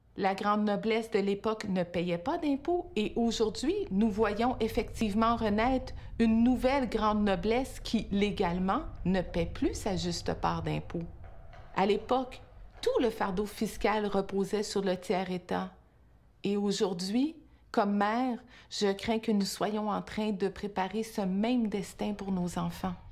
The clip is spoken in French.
La grande noblesse de l'époque ne payait pas d'impôts et aujourd'hui, nous voyons effectivement renaître une nouvelle grande noblesse qui, légalement, ne paie plus sa juste part d'impôts. À l'époque, tout le fardeau fiscal reposait sur le tiers-État. Et aujourd'hui, comme mère, je crains que nous soyons en train de préparer ce même destin pour nos enfants.